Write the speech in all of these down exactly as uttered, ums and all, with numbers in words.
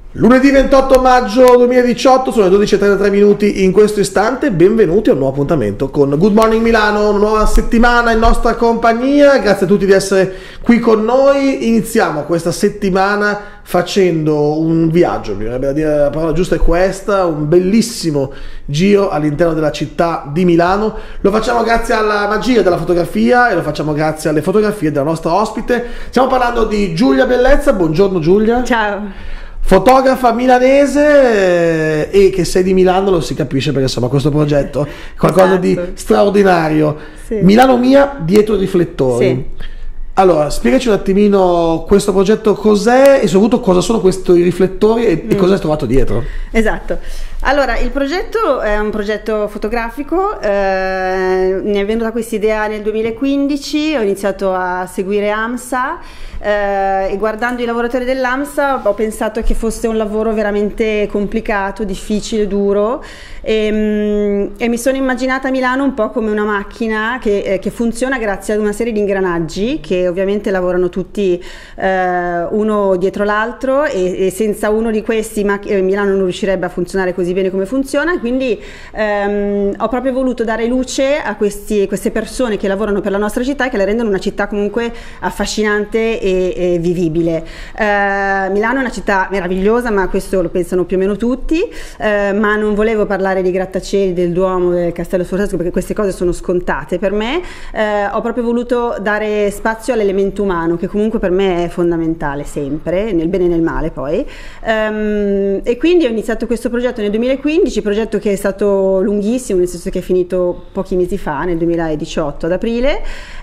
Lunedì ventotto maggio duemiladiciotto, sono le dodici e trentatré minuti in questo istante. Benvenuti a un nuovo appuntamento con Good Morning Milano, una nuova settimana in nostra compagnia. Grazie a tutti di essere qui con noi. Iniziamo questa settimana facendo un viaggio, mi verrebbe da dire, la parola giusta è questa, un bellissimo giro all'interno della città di Milano. Lo facciamo grazie alla magia della fotografia e lo facciamo grazie alle fotografie della nostra ospite. Stiamo parlando di Giulia Bellezza. Buongiorno Giulia. Ciao. Fotografa milanese e che sei di Milano, lo si capisce perché insomma questo progetto è qualcosa esatto. di straordinario. Sì. Milano Mia dietro i riflettori. Sì. Allora, spiegaci un attimino questo progetto cos'è e soprattutto cosa sono questi riflettori e, mm. e cosa hai trovato dietro. Esatto. Allora, il progetto è un progetto fotografico, eh, mi è venuta questa idea nel duemilaquindici, ho iniziato a seguire AMSA eh, e guardando i lavoratori dell'AMSA ho pensato che fosse un lavoro veramente complicato, difficile, duro e, e mi sono immaginata Milano un po' come una macchina che, eh, che funziona grazie ad una serie di ingranaggi che ovviamente lavorano tutti eh, uno dietro l'altro e, e senza uno di questi Milano non riuscirebbe a funzionare così bene come funziona, quindi ehm, ho proprio voluto dare luce a questi, queste persone che lavorano per la nostra città e che la rendono una città comunque affascinante e, e vivibile. Eh, Milano è una città meravigliosa, ma questo lo pensano più o meno tutti, eh, ma non volevo parlare di grattacieli, del Duomo, del Castello Sforzesco, perché queste cose sono scontate per me. Eh, ho proprio voluto dare spazio all'elemento umano, che comunque per me è fondamentale sempre, nel bene e nel male poi. Um, e quindi ho iniziato questo progetto nel duemilaquindici, progetto che è stato lunghissimo, nel senso che è finito pochi mesi fa, nel duemiladiciotto ad aprile.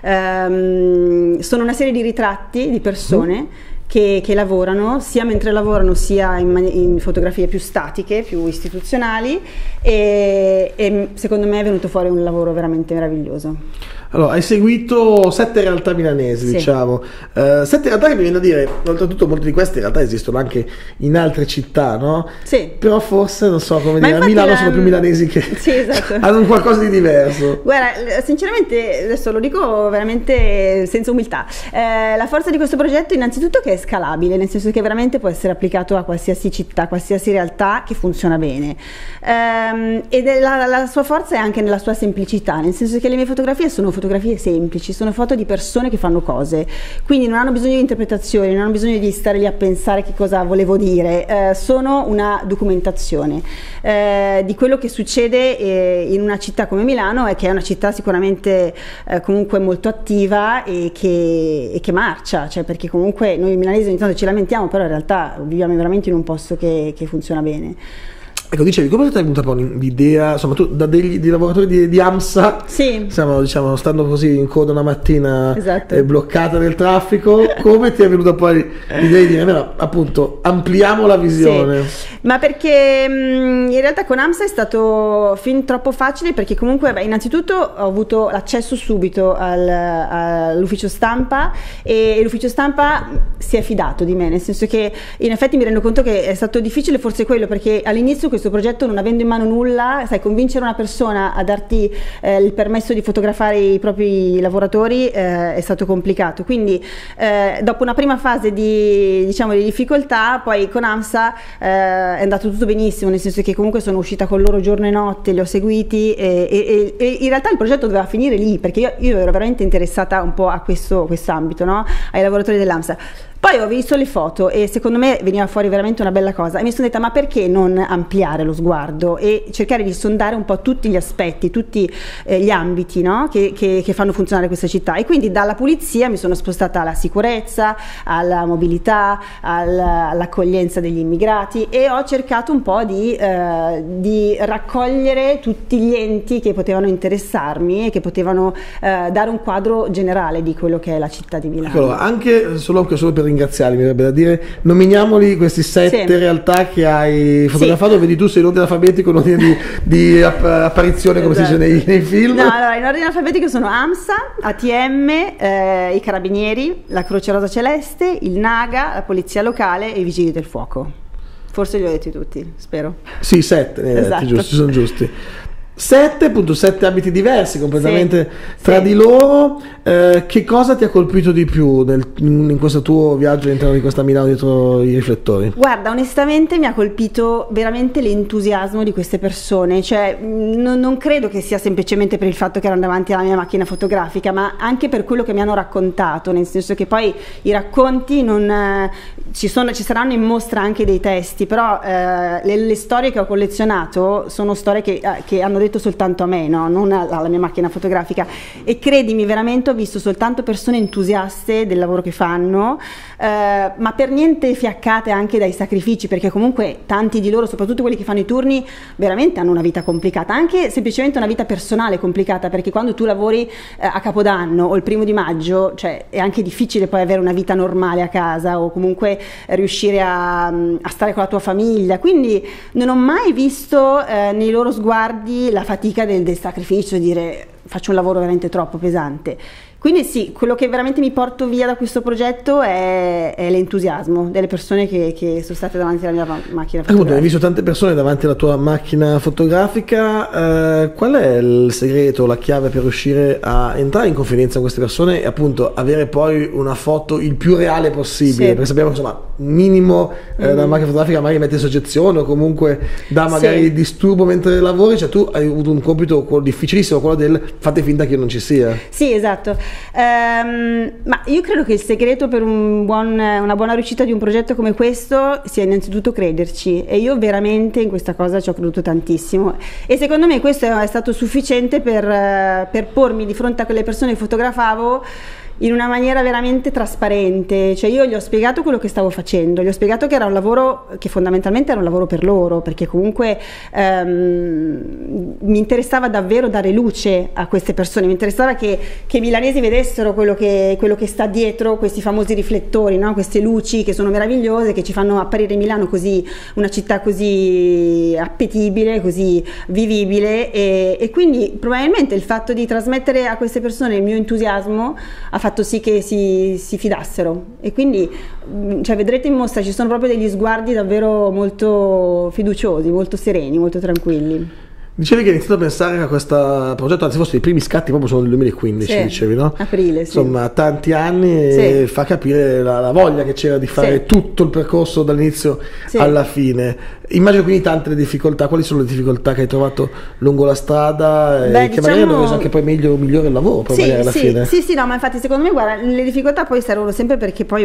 Um, sono una serie di ritratti di persone mm. Che, che lavorano sia mentre lavorano sia in, in fotografie più statiche, più istituzionali e, e secondo me è venuto fuori un lavoro veramente meraviglioso. Allora, hai seguito sette realtà milanesi, sì. diciamo, uh, sette realtà che mi viene a dire, oltretutto molte di queste in realtà esistono anche in altre città, no? Sì. Però forse, non so come Ma dire, a Milano la... sono più milanesi che sì, esatto. hanno un qualcosa di diverso. Guarda, sinceramente, adesso lo dico veramente senza umiltà, eh, la forza di questo progetto innanzitutto che è scalabile, nel senso che veramente può essere applicato a qualsiasi città, qualsiasi realtà che funziona bene. Ehm, ed la, la sua forza è anche nella sua semplicità, nel senso che le mie fotografie sono fotografie semplici, sono foto di persone che fanno cose, quindi non hanno bisogno di interpretazioni, non hanno bisogno di stare lì a pensare che cosa volevo dire, eh, sono una documentazione eh, di quello che succede eh, in una città come Milano, e che è una città sicuramente eh, comunque molto attiva e che, e che marcia, cioè perché comunque noi milanesi ogni tanto ci lamentiamo, però in realtà viviamo veramente in un posto che, che funziona bene. Ecco, dicevi, come ti è venuta poi l'idea, insomma, tu da degli di lavoratori di, di AMSA, sì. stiamo, diciamo, stando così in coda una mattina esatto. eh, bloccata nel traffico, come ti è venuta poi l'idea di dire, almeno, appunto, ampliamo la visione? Sì. Ma perché mh, in realtà con AMSA è stato fin troppo facile, perché comunque, beh, innanzitutto ho avuto l'accesso subito al, all'ufficio stampa e l'ufficio stampa si è fidato di me, nel senso che in effetti mi rendo conto che è stato difficile forse quello, perché all'inizio questo progetto, non avendo in mano nulla, sai, convincere una persona a darti eh, il permesso di fotografare i propri lavoratori eh, è stato complicato, quindi eh, dopo una prima fase di, diciamo, di difficoltà, poi con AMSA eh, è andato tutto benissimo, nel senso che comunque sono uscita con loro giorno e notte, li ho seguiti e, e, e in realtà il progetto doveva finire lì, perché io, io ero veramente interessata un po' a questo ambito, no? Ai lavoratori dell'AMSA. Poi ho visto le foto e secondo me veniva fuori veramente una bella cosa e mi sono detta, ma perché non ampliare lo sguardo e cercare di sondare un po' tutti gli aspetti, tutti eh, gli ambiti, no? che, che, che fanno funzionare questa città, e quindi dalla pulizia mi sono spostata alla sicurezza, alla mobilità, alla, all'accoglienza degli immigrati, e ho cercato un po' di, eh, di raccogliere tutti gli enti che potevano interessarmi e che potevano eh, dare un quadro generale di quello che è la città di Milano. Allora, anche solo, solo per ringraziarli, mi verrebbe da dire, nominiamoli questi sette sì. realtà che hai fotografato, sì. vedi tu sei in ordine alfabetico, in ordine di, di app apparizione, come esatto. si dice nei, nei film. No, allora, in ordine alfabetico sono AMSA, A T M, eh, i Carabinieri, la Croce Rosa Celeste, il NAGA, la Polizia Locale e i Vigili del Fuoco. Forse li ho detti tutti, spero. Sì, sette, ne esatto. detti, giusti, sono giusti. Sette, appunto, sette abiti diversi completamente sì, tra sì. di loro. Eh, che cosa ti ha colpito di più nel, in questo tuo viaggio all'interno di questa Milano dietro i riflettori? Guarda, onestamente mi ha colpito veramente l'entusiasmo di queste persone, cioè non, non credo che sia semplicemente per il fatto che erano davanti alla mia macchina fotografica, ma anche per quello che mi hanno raccontato, nel senso che poi i racconti non, eh, ci, sono, ci saranno in mostra anche dei testi, però eh, le, le storie che ho collezionato sono storie che, eh, che hanno detto soltanto a me, no? Non alla mia macchina fotografica, e credimi, veramente ho visto soltanto persone entusiaste del lavoro che fanno, eh, ma per niente fiaccate anche dai sacrifici, perché comunque tanti di loro, soprattutto quelli che fanno i turni, veramente hanno una vita complicata, anche semplicemente una vita personale complicata, perché quando tu lavori eh, a Capodanno o il primo di maggio, cioè è anche difficile poi avere una vita normale a casa o comunque riuscire a, a stare con la tua famiglia, quindi non ho mai visto eh, nei loro sguardi la fatica del, del sacrificio, dire faccio un lavoro veramente troppo pesante. Quindi sì, quello che veramente mi porto via da questo progetto è, è l'entusiasmo delle persone che, che sono state davanti alla mia macchina fotografica. Appunto, hai visto tante persone davanti alla tua macchina fotografica, eh, qual è il segreto, la chiave per riuscire a entrare in confidenza con queste persone e appunto avere poi una foto il più reale possibile? Sì. Perché sappiamo che insomma un minimo eh, mm. la macchina fotografica magari mette in soggezione o comunque dà magari sì. disturbo mentre lavori, cioè tu hai avuto un compito difficilissimo, quello del fate finta che io non ci sia. Sì, esatto. Um, ma io credo che il segreto per un buon, una buona riuscita di un progetto come questo sia innanzitutto crederci, e io veramente in questa cosa ci ho creduto tantissimo, e secondo me questo è stato sufficiente per, per pormi di fronte a quelle persone che fotografavo in una maniera veramente trasparente. Cioè io gli ho spiegato quello che stavo facendo, gli ho spiegato che era un lavoro che fondamentalmente era un lavoro per loro, perché comunque ehm, mi interessava davvero dare luce a queste persone, mi interessava che, che i milanesi vedessero quello che, quello che sta dietro questi famosi riflettori, no? Queste luci che sono meravigliose, che ci fanno apparire Milano così, una città così appetibile, così vivibile, e, e quindi probabilmente il fatto di trasmettere a queste persone il mio entusiasmo ha fatto sì che si, si fidassero, e quindi cioè, vedrete in mostra ci sono proprio degli sguardi davvero molto fiduciosi, molto sereni, molto tranquilli. Dicevi che hai iniziato a pensare a questo progetto, anzi forse i primi scatti proprio sono del duemilaquindici, sì, dicevi, no? Aprile, sì. Insomma, tanti anni, sì. E fa capire la, la voglia che c'era di fare sì. tutto il percorso dall'inizio sì. alla fine. Immagino quindi tante le difficoltà. Quali sono le difficoltà che hai trovato lungo la strada? Beh, e che diciamo... magari hanno reso anche poi meglio, migliore il lavoro poi sì, alla sì, fine? Sì, sì, no, ma infatti secondo me, guarda, le difficoltà poi servono sempre perché poi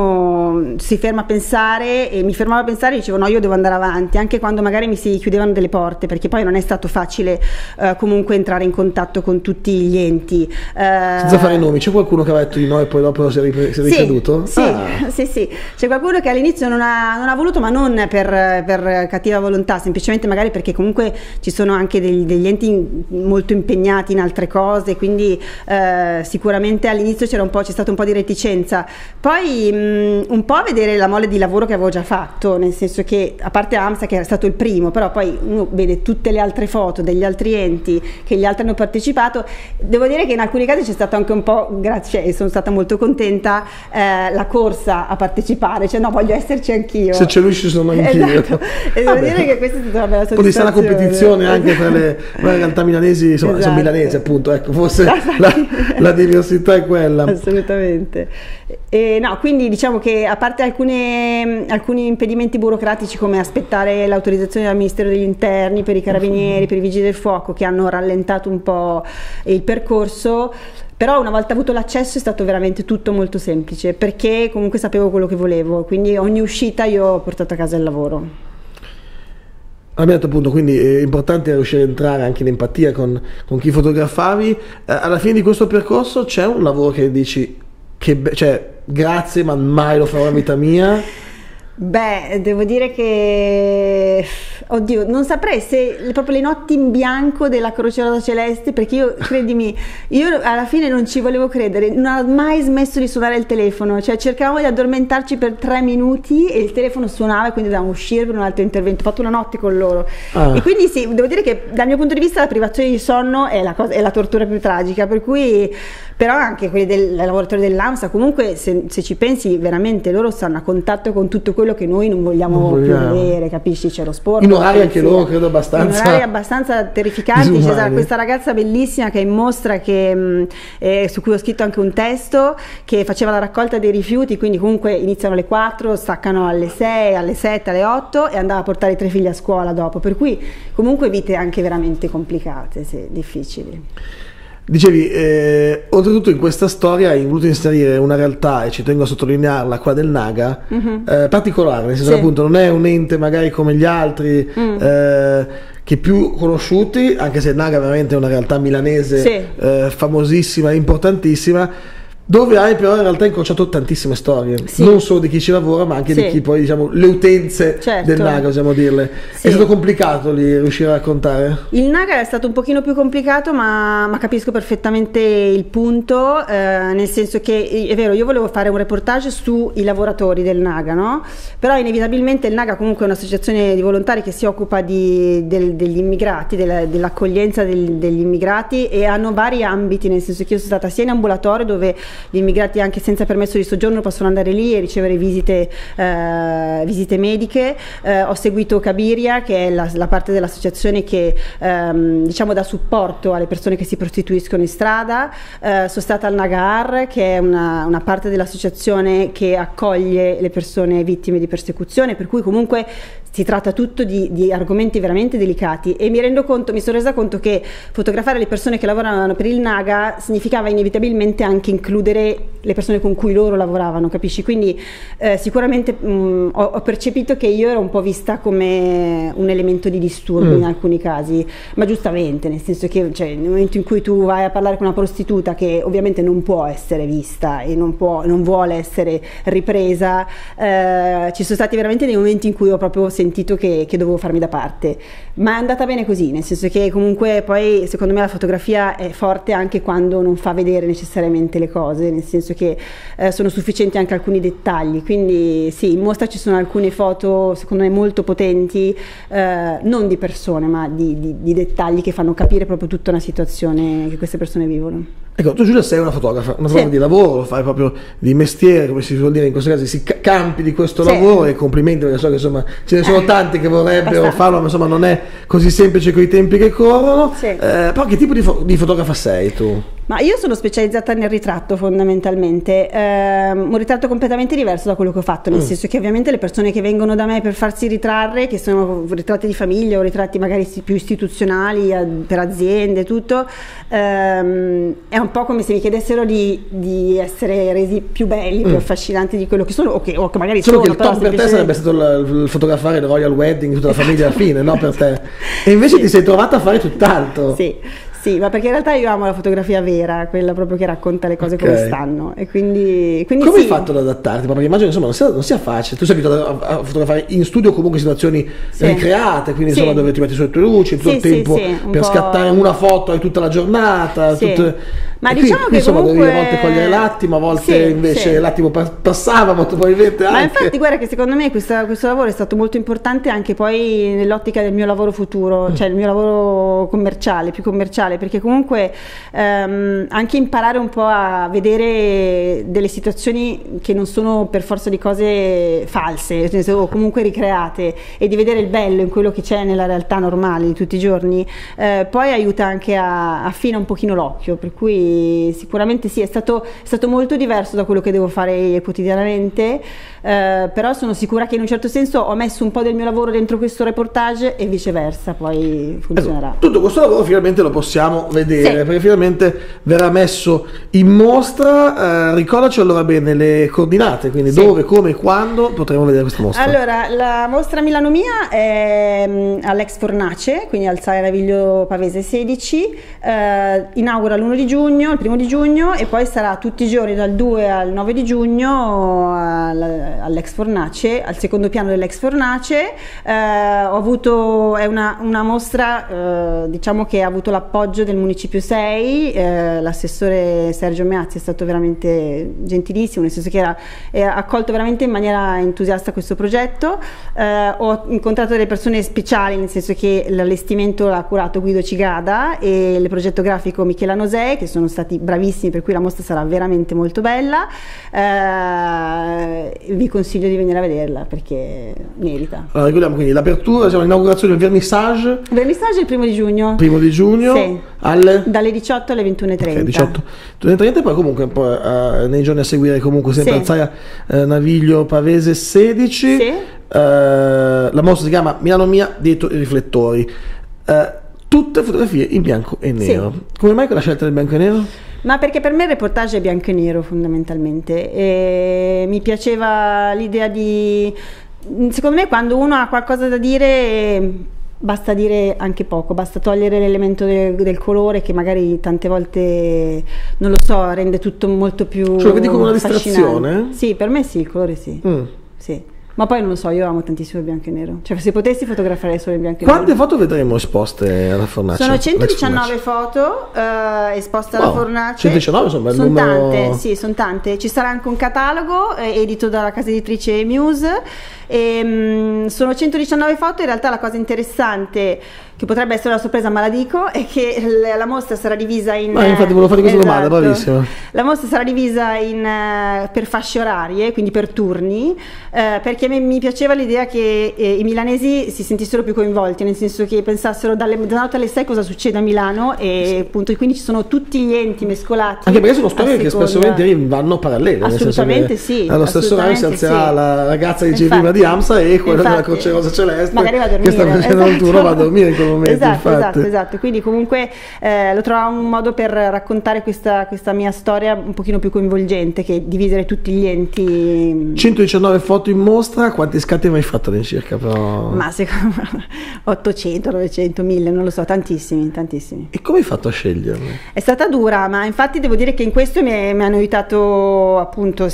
uno si ferma a pensare, e mi fermavo a pensare e dicevo no, io devo andare avanti, anche quando magari mi si chiudevano delle porte, perché poi non è stato facile Uh, comunque entrare in contatto con tutti gli enti. Uh, Senza fare nomi, c'è qualcuno che aveva detto di no e poi dopo si è, rip- si è ricaduto? Sì, ah. sì, sì, c'è qualcuno che all'inizio non ha, non ha voluto, ma non per, per cattiva volontà, semplicemente magari perché comunque ci sono anche degli, degli enti molto impegnati in altre cose, quindi uh, sicuramente all'inizio c'era un po', c'è stato un po' di reticenza. Poi mh, un po' a vedere la mole di lavoro che avevo già fatto, nel senso che a parte AMSA che era stato il primo, però poi uno vede tutte le altre foto degli altri enti che gli altri hanno partecipato. Devo dire che in alcuni casi c'è stato anche un po', grazie, e sono stata molto contenta, eh, la corsa a partecipare, cioè no, voglio esserci anch'io, se c'è lui ci sono anch'io. Esatto. E devo Vabbè. dire che questa è stata una bella soddisfazione. Poi sta una competizione anche tra le, le realtà milanesi, insomma, esatto. sono milanesi appunto, ecco, forse la, la diversità è quella. Assolutamente. E no, quindi diciamo che a parte alcune, alcuni impedimenti burocratici come aspettare l'autorizzazione dal Ministero degli Interni per i carabinieri, per i vigili del fuoco, che hanno rallentato un po' il percorso, però una volta avuto l'accesso è stato veramente tutto molto semplice, perché comunque sapevo quello che volevo, quindi ogni uscita io ho portato a casa il lavoro. Abbiamo detto appunto, quindi è importante riuscire a entrare anche in empatia con, con chi fotografavi. Eh, alla fine di questo percorso c'è un lavoro che dici che, cioè, grazie ma mai lo farò in vita mia? Beh, devo dire che, oddio, non saprei se proprio le notti in bianco della Croce Rosa Celeste, perché io, credimi, io alla fine non ci volevo credere, non ho mai smesso di suonare il telefono, cioè cercavamo di addormentarci per tre minuti e il telefono suonava e quindi dovevamo uscire per un altro intervento. Ho fatto una notte con loro ah. e quindi sì, devo dire che dal mio punto di vista la privazione di sonno è la, cosa, è la tortura più tragica, per cui, però anche quelli del lavoratori dell'AMSA comunque se, se ci pensi veramente loro stanno a contatto con tutto quello che noi non vogliamo, non vogliamo. più vedere, capisci? C'è lo sport. In orari anche loro credo abbastanza in orari abbastanza terrificanti. C'è questa ragazza bellissima che è in mostra, che, mh, eh, su cui ho scritto anche un testo, che faceva la raccolta dei rifiuti, quindi comunque iniziano alle quattro, staccano alle sei, alle sette, alle otto e andava a portare i tre figli a scuola dopo, per cui comunque vite anche veramente complicate, sì, difficili. Dicevi, eh, oltretutto in questa storia hai voluto inserire una realtà, e ci tengo a sottolinearla, quella del Naga, mm-hmm. eh, particolare, nel senso sì. che appunto non è un ente magari come gli altri, mm. eh, che più conosciuti, anche se il Naga veramente è una realtà milanese sì. eh, famosissima e importantissima, dove hai però in realtà incrociato tantissime storie, sì. non solo di chi ci lavora ma anche sì. di chi poi, diciamo, le utenze certo. del Naga, possiamo dirle. Sì. È stato complicato lì riuscire a raccontare? Il Naga è stato un pochino più complicato, ma, ma capisco perfettamente il punto, eh, nel senso che è vero, io volevo fare un reportage sui lavoratori del Naga, no? Però inevitabilmente il Naga comunque è un'associazione di volontari che si occupa di, del, degli immigrati, della, dell'accoglienza del, degli immigrati, e hanno vari ambiti, nel senso che io sono stata sia in ambulatorio, dove gli immigrati anche senza permesso di soggiorno possono andare lì e ricevere visite, eh, visite mediche. Eh, ho seguito Cabiria, che è la, la parte dell'associazione che ehm, diciamo dà supporto alle persone che si prostituiscono in strada. Eh, sono stata al Nagar, che è una, una parte dell'associazione che accoglie le persone vittime di persecuzione, per cui comunque si tratta tutto di, di argomenti veramente delicati, e mi rendo conto, mi sono resa conto che fotografare le persone che lavoravano per il Naga significava inevitabilmente anche includere le persone con cui loro lavoravano, capisci? Quindi eh, sicuramente mh, ho, ho percepito che io ero un po' vista come un elemento di disturbo mm. in alcuni casi, ma giustamente, nel senso che cioè, nel momento in cui tu vai a parlare con una prostituta che ovviamente non può essere vista e non, può, non vuole essere ripresa, eh, ci sono stati veramente dei momenti in cui ho proprio sentito che, che dovevo farmi da parte, ma è andata bene così, nel senso che comunque poi secondo me la fotografia è forte anche quando non fa vedere necessariamente le cose, nel senso che eh, sono sufficienti anche alcuni dettagli, quindi sì, in mostra ci sono alcune foto secondo me molto potenti, eh, non di persone ma di, di, di dettagli che fanno capire proprio tutta una situazione che queste persone vivono. Ecco, tu Giulia sei una fotografa, una fotografa sì. di lavoro, lo fai proprio di mestiere, come si suol dire in questo caso, si campi di questo sì. lavoro, e complimenti, perché so che insomma ce ne sono eh, tanti che vorrebbero abbastanza. farlo, ma insomma non è così semplice con i tempi che corrono. Sì. Eh, però che tipo di, fo di fotografa sei tu? Ma io sono specializzata nel ritratto fondamentalmente, eh, un ritratto completamente diverso da quello che ho fatto, nel mm. senso che ovviamente le persone che vengono da me per farsi ritrarre, che sono ritratti di famiglia o ritratti magari più istituzionali per aziende, tutto, ehm, è un po' come se mi chiedessero di, di essere resi più belli, mm. più affascinanti di quello che sono, o che, o che magari Solo sono. Che il top per te sarebbe stato il, il fotografare il royal wedding, tutta la famiglia alla fine, no, per te? E invece sì. ti sei trovata a fare tutt'altro. Sì. Sì, ma perché in realtà io amo la fotografia vera, quella proprio che racconta le cose okay. come stanno, e quindi, quindi come sì. hai fatto ad adattarti? Perché immagino insomma non sia, non sia facile, tu sei abituato a, a fotografare in studio comunque situazioni sì. ricreate, quindi sì. insomma dove ti metti su le tue luci, tutto sì, il tempo sì, sì, per scattare una foto hai tutta la giornata, sì. tutte... Ma e diciamo qui, che insomma comunque... dovevi a volte cogliere l'attimo, a volte sì, invece sì. l'attimo passava molto probabilmente anche. Ma infatti guarda che secondo me questa, questo lavoro è stato molto importante anche poi nell'ottica del mio lavoro futuro, mm. cioè il mio lavoro commerciale, più commerciale, perché comunque ehm, anche imparare un po' a vedere delle situazioni che non sono per forza di cose false o comunque ricreate, e di vedere il bello in quello che c'è nella realtà normale di tutti i giorni, eh, poi aiuta anche a affina un pochino l'occhio, per cui sicuramente sì, è stato, è stato molto diverso da quello che devo fare quotidianamente, eh, però sono sicura che in un certo senso ho messo un po' del mio lavoro dentro questo reportage e viceversa, poi funzionerà. Ecco, tutto questo lavoro finalmente lo possiamo vedere, sì. perché finalmente verrà messo in mostra. Eh, ricordaci allora bene le coordinate, quindi sì. dove, come e quando potremo vedere questa mostra. Allora, la mostra Milano Mia è um, all'Ex Fornace, quindi al Sala Naviglio Pavese sedici, eh, inaugura l'primo di giugno, il primo di giugno, e poi sarà tutti i giorni dal due al nove di giugno all'Ex Fornace, al secondo piano dell'Ex Fornace. Eh, ho avuto, è una, una mostra eh, diciamo che ha avuto l'appoggio appoggio del Municipio sei, eh, l'assessore Sergio Meazzi è stato veramente gentilissimo, nel senso che era, era accolto veramente in maniera entusiasta questo progetto. Eh, ho incontrato delle persone speciali, nel senso che l'allestimento l'ha curato Guido Cigada e il progetto grafico Michela Nosè, che sono stati bravissimi, per cui la mostra sarà veramente molto bella. Eh, vi consiglio di venire a vederla perché merita. Allora, ricordiamo quindi l'apertura, siamo all'inaugurazione del vernissage. Il vernissage è il primo di giugno. Primo di giugno, sì. alle? Dalle diciotto alle ventuno e trenta. Okay, diciotto, ventuno e trenta, poi comunque poi, uh, nei giorni a seguire comunque sempre sì. Alzaia uh, Naviglio Pavese sedici. Sì. Uh, la mostra si chiama Milano Mia dietro i riflettori. Uh, tutte fotografie in bianco e nero. Sì. Come mai quella scelta del bianco e nero? Ma perché per me il reportage è bianco e nero fondamentalmente, e mi piaceva l'idea di, secondo me quando uno ha qualcosa da dire basta dire anche poco, basta togliere l'elemento del, del colore che magari tante volte, non lo so, rende tutto molto più cioè lo vedi come una distrazione? Sì, per me sì, il colore sì, mm. sì. Ma poi non lo so, io amo tantissimo il bianco e nero, cioè se potessi fotograferei solo il bianco e nero. Quante foto vedremo esposte alla Fornace? Sono centodiciannove foto uh, esposte alla wow. Fornace. centodiciannove sono bel sono numero... tante, sì, sono tante. Ci sarà anche un catalogo eh, edito dalla casa editrice Muse. E, um, sono centodiciannove foto, in realtà la cosa interessante, che potrebbe essere una sorpresa ma la dico, è che la mostra sarà divisa in... Ma infatti volevo fare questa esatto, domanda, bravissima. La mostra sarà divisa in, uh, per fasce orarie, quindi per turni, uh, perché mi, mi piaceva l'idea che eh, i milanesi si sentissero più coinvolti, nel senso che pensassero dalle, da notte alle sei cosa succede a Milano e sì. appunto quindi ci sono tutti gli enti mescolati. Anche perché sono storie che spesso vanno parallele. Assolutamente sì. Allo stesso orario si alzerà sì. la ragazza che dice prima di Amsa e quella della Croce Rosa Celeste magari va a dormire, che sta facendo esatto. il turno va a dormire in quel momento. Esatto, esatto, esatto. Quindi comunque eh, lo trovavo un modo per raccontare questa, questa mia storia un pochino più coinvolgente che dividere tutti gli enti. centodiciannove foto in mostra, quanti scatti hai mai fatto all'incirca? Però... Ma secondo me ottocento, novecento, mille, non lo so, tantissimi, tantissimi. E come hai fatto a sceglierli? È stata dura, ma infatti devo dire che in questo mi, mi hanno aiutato appunto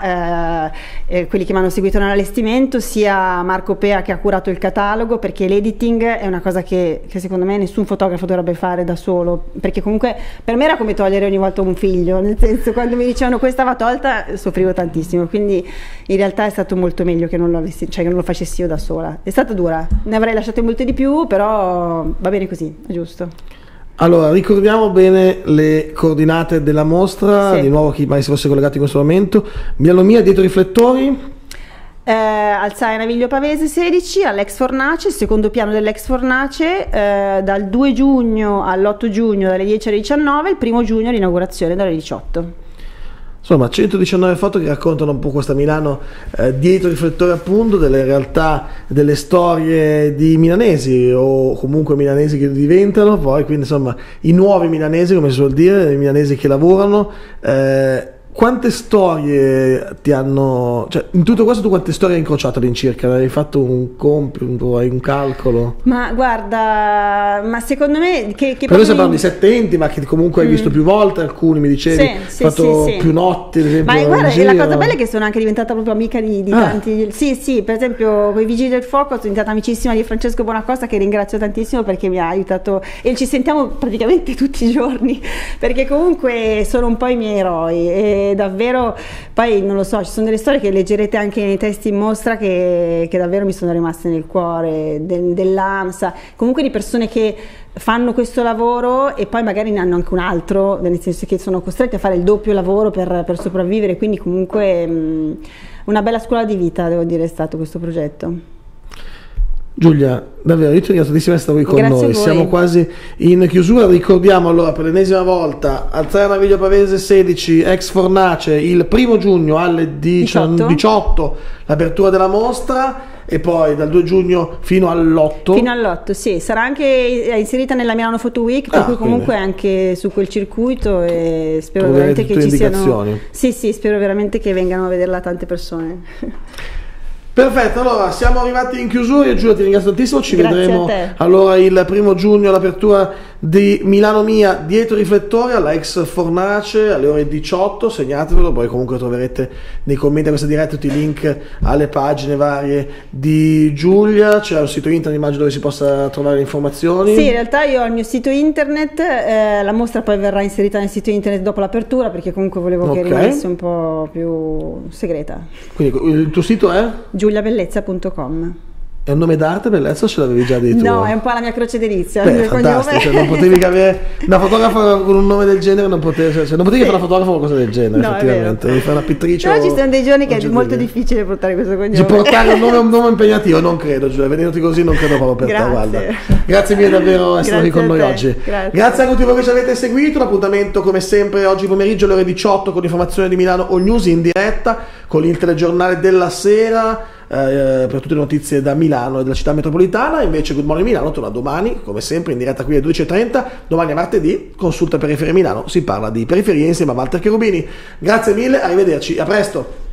sia eh, eh, quelli che mi hanno seguito nell'allestimento, sia Marco Pea che ha curato il catalogo, perché l'editing è una cosa che, che secondo me nessun fotografo dovrebbe fare da solo, perché comunque per me era come togliere ogni volta un figlio, nel senso quando mi dicevano questa va tolta soffrivo tantissimo, quindi in realtà è stato molto meglio che non lo, avessi, cioè che non lo facessi io da sola. È stata dura, ne avrei lasciate molte di più, però va bene così, è giusto. Allora, ricordiamo bene le coordinate della mostra, sì. di nuovo chi mai si fosse collegato in questo momento. Milano Mia dietro i riflettori. Eh, Alzaia Naviglio Pavese sedici all'ex Fornace, secondo piano dell'ex Fornace, eh, dal due giugno all'otto giugno dalle dieci alle diciannove, il primo giugno l'inaugurazione dalle diciotto. Insomma, centodiciannove foto che raccontano un po' questa Milano eh, dietro i riflettori, appunto, delle realtà, delle storie di milanesi o comunque milanesi che diventano, poi quindi insomma i nuovi milanesi, come si suol dire, i milanesi che lavorano. Eh, Quante storie ti hanno, cioè in tutto questo tu quante storie hai incrociato all'incirca? Hai fatto un compito, hai un calcolo? Ma guarda, ma secondo me che, che però sembrano di sette enti, ma che comunque hai visto mm. più volte, alcuni mi dicevi, hai sì, fatto sì, sì, più notti ad esempio. Ma guarda, e la cosa bella è che sono anche diventata proprio amica di, di ah. tanti, sì sì, per esempio con i Vigili del Fuoco sono diventata amicissima di Francesco Bonacosta, che ringrazio tantissimo perché mi ha aiutato e ci sentiamo praticamente tutti i giorni, perché comunque sono un po' i miei eroi e davvero, poi non lo so, ci sono delle storie che leggerete anche nei testi in mostra che, che davvero mi sono rimaste nel cuore, de, dell'AMSA, comunque di persone che fanno questo lavoro e poi magari ne hanno anche un altro, nel senso che sono costretti a fare il doppio lavoro per, per sopravvivere, quindi comunque mh, una bella scuola di vita, devo dire, è stato questo progetto. Giulia, davvero, io ti ringrazio tantissimo di essere qui con Grazie noi, siamo quasi in chiusura, ricordiamo allora per l'ennesima volta Alzaia Naviglio Pavese sedici, ex Fornace, il primo giugno alle diciotto l'apertura della mostra e poi dal due giugno fino all'otto. Fino all'otto, sì, sarà anche inserita nella Milano Photo Week, per ah, cui comunque quindi. Anche su quel circuito e spero veramente che ci siano... Sì, sì, spero veramente che vengano a vederla tante persone. Perfetto, allora siamo arrivati in chiusura, Giulia ti ringrazio tantissimo, ci Grazie vedremo allora il primo giugno all'apertura di Milano Mia dietro i riflettori alla ex Fornace alle ore diciotto, segnatevelo, poi comunque troverete nei commenti a questa diretta tutti i link alle pagine varie di Giulia. C'è un sito internet immagino dove si possa trovare le informazioni. Sì, in realtà io ho il mio sito internet, eh, la mostra poi verrà inserita nel sito internet dopo l'apertura, perché comunque volevo okay. che rimanesse un po' più segreta. Quindi il tuo sito è? giulia bellezza punto com. È un nome d'arte, Bellezza, o ce l'avevi già detto? No, è un po' la mia croce d'edilizia. Beh, fantastico, cioè, non potevi avere una fotografa con un nome del genere, non potevi, cioè, non potevi sì. fare una fotografa con qualcosa del genere, no, effettivamente. Devi fare una pittrice. Però ci sono dei giorni che è molto difficile portare questo cognome. Ci portare un nome, un nome impegnativo, non credo, Giulia, vedendoti così non credo proprio per Grazie. te, guarda. Grazie mille davvero essere qui con noi oggi. Grazie. Grazie a tutti voi che ci avete seguito, l'appuntamento come sempre oggi pomeriggio alle ore diciotto con l'informazione di Milano All News in diretta, con il telegiornale della sera. Eh, per tutte le notizie da Milano e della città metropolitana. Invece Good Morning Milano torna domani come sempre in diretta qui alle dodici e trenta. Domani è martedì, consulta Periferia Milano, si parla di periferie insieme a Walter Cherubini. Grazie mille, arrivederci, a presto.